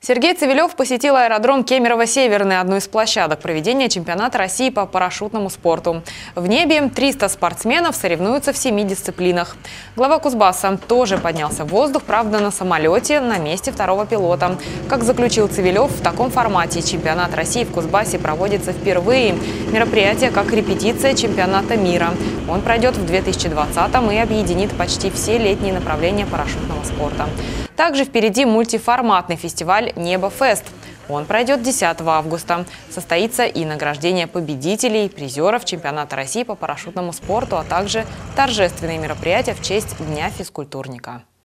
Сергей Цивилев посетил аэродром Кемерово-Северный, одну из площадок проведения чемпионата России по парашютному спорту. В небе 300 спортсменов соревнуются в 7 дисциплинах. Глава Кузбасса тоже поднялся в воздух, правда, на самолете на месте второго пилота. Как заключил Цивилев, в таком формате чемпионат России в Кузбассе проводится впервые. Мероприятие как репетиция чемпионата мира. Он пройдет в 2020-м и объединит почти все летние направления парашютного спорта. Также впереди мультиформатный фестиваль «Небо-фест». Он пройдет 10 августа. Состоится и награждение победителей, призеров чемпионата России по парашютному спорту, а также торжественные мероприятия в честь Дня физкультурника.